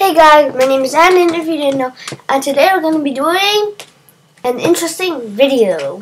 Hey guys, my name is Andin, if you didn't know, and today we're going to be doing an interesting video.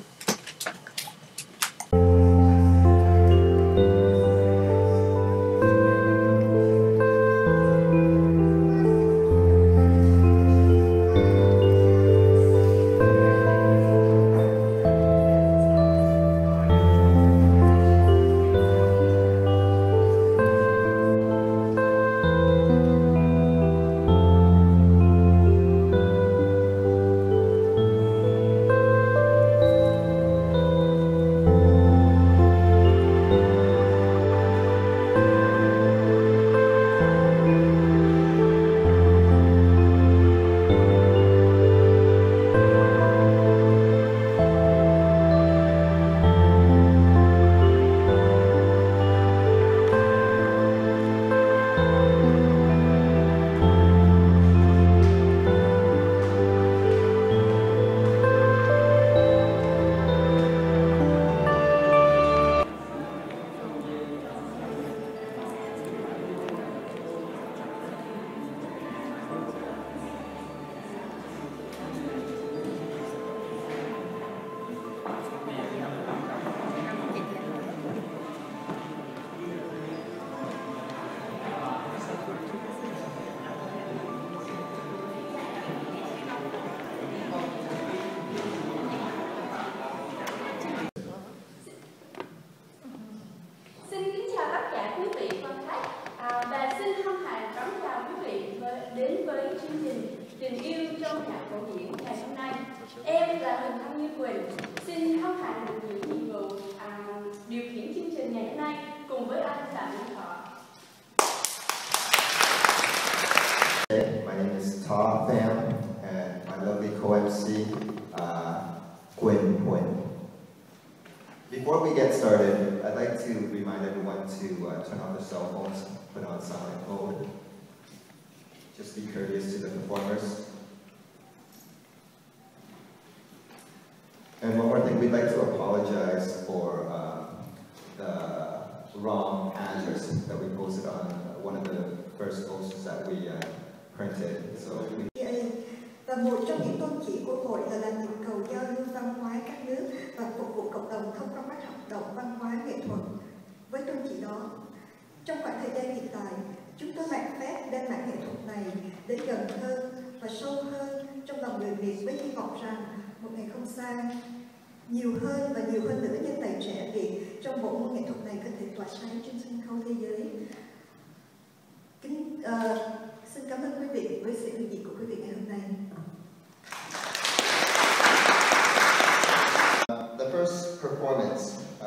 Đến với chương trình Tình yêu trong nhạc cổ điển ngày hôm nay. Em là Huỳnh Thanh Như Quỳnh, xin hân hạnh được nhận nhiệm vụ điều khiển chương trình ngày hôm nay cùng với anh Phạm Minh Thọ. My name is Ta Pham and my lovely co-MC Quỳnh. Before we get started, I'd like to remind everyone to turn off their cell phones, put on silent mode. Just be courteous to the performers. And one more thing, we'd like to apologize for the wrong address that we posted on one of the first posters that we printed. Và một trong những tôn chỉ của hội là làm nhịp cầu giao lưu văn hóa các nước và phục vụ cộng đồng thông qua các hoạt động văn hóa nghệ thuật. Với tôn chỉ đó, trong khoảng thời gian hiện tại, chúng tôi mạn phép đem mảng nghệ thuật này đến gần hơn và sâu hơn trong lòng người Việt với hy vọng rằng một ngày không xa, nhiều hơn nữa nhân tài trẻ Việt trong bộ môn nghệ thuật này có thể tỏa sáng trên sân khấu thế giới. Xin cảm ơn quý vị với sự hiện diện của quý vị ngày hôm nay. The first performance,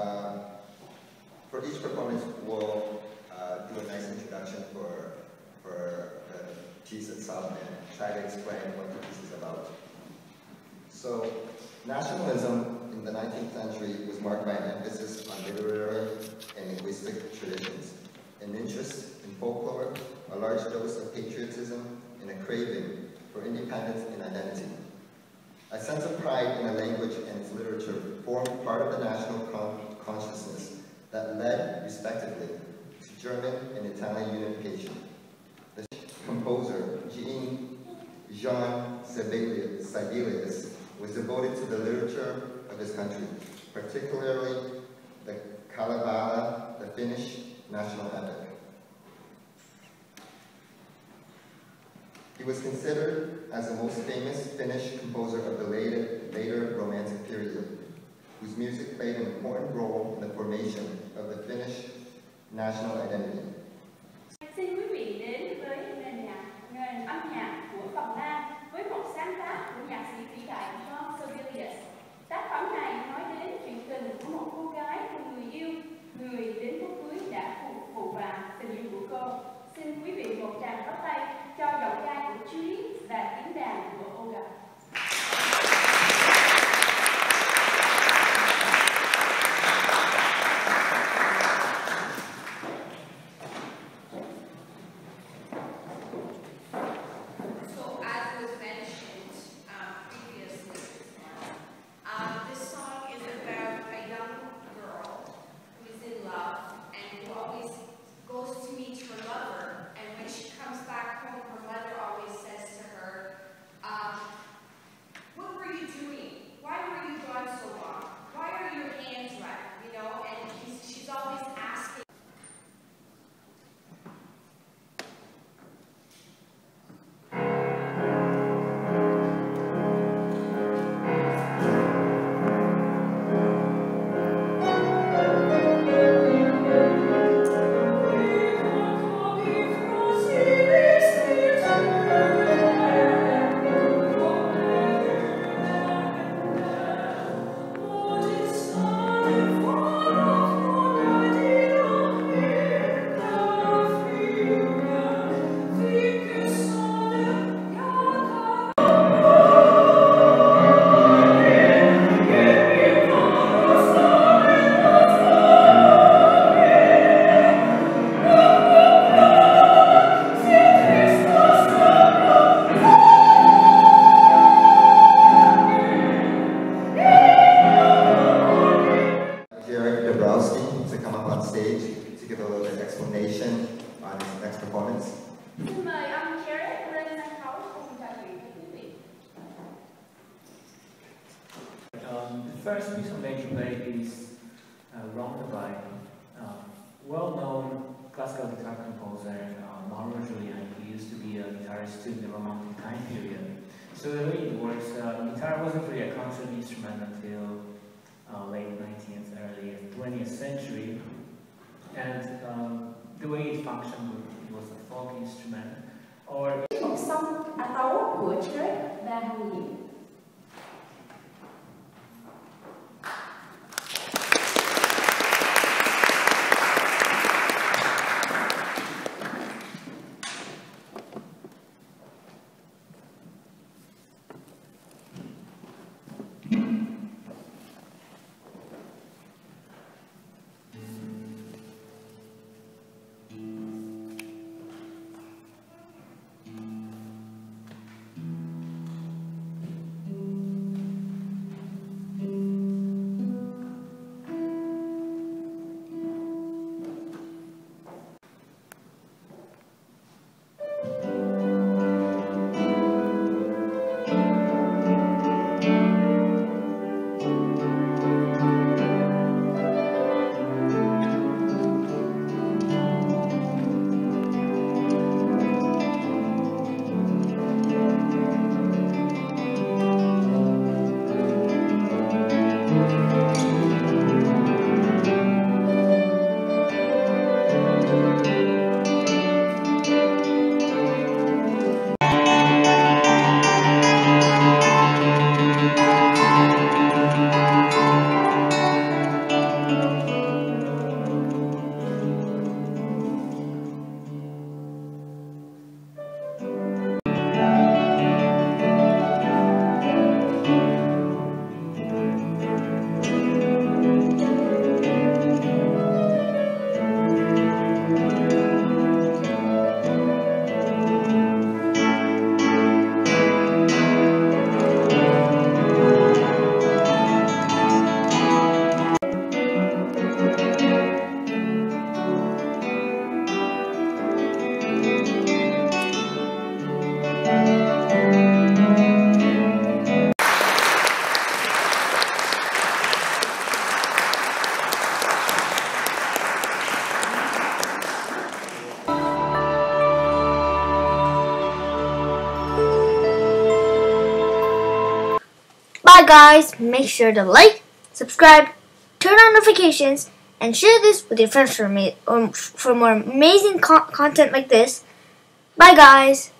for each performance we'll do a nice introduction for the piece itself and try to explain what the piece is about. So, nationalism in the 19th century was marked by an emphasis on literary and linguistic traditions, an interest in folklore, a large dose of patriotism, and a craving for independence and identity. A sense of pride in a language and its literature formed part of the national consciousness that led, respectively, to German and Italian unification. The composer, Jean Sibelius, was devoted to the literature of his country, particularly the Kalevala, the Finnish national epic. He was considered as the most famous Finnish composer of the later Romantic period, whose music played an important role in the formation of the Finnish national identity. Xin quý vị đến với nền âm nhạc của Phần Lan với một sáng tác của nhạc sĩ vĩ đại Jean Sibelius. Tác phẩm này nói đến chuyện tình của một cô gái cùng người yêu, người đến đám cưới đã phụ vạ tình yêu của cô. Xin quý vị một tràng bắt tay cho giọng ca của Julie và tiếng đàn của Olga. Goes to meet her lover, and when she first piece I'm going to play is Roundabout. Well-known classical guitar composer Mauro Giuliani. He used to be a guitarist in the Romantic time period. So the way it works, guitar wasn't really a concert instrument until late 19th, early 20th century. And the way it functioned, it was a folk instrument. Or Một song tấu của Trek và Hồng Diệu. Bye guys, make sure to like, subscribe, turn on notifications, and share this with your friends for more amazing content like this. Bye guys.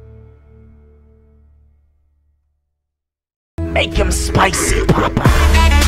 Make 'em spicy, Papa.